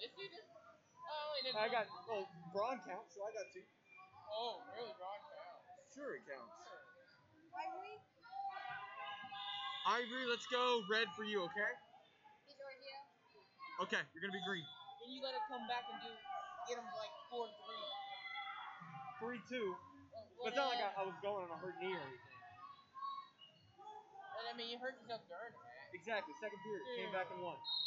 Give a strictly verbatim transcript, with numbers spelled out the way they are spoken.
Is he just? Oh, he didn't. I got, well, brawn counts, so I got two. Oh, really? Brawn counts. Sure, it counts. Ivory? Ivory, let's go red for you, okay? He's right here. Okay, you're gonna be green. Then you gotta come back and do, get him like four three. Three two. Well, But it's not like I, I was going on a hurt knee or anything. Well, I mean, you hurt yourself during it, man. Exactly, second period. Came back and won.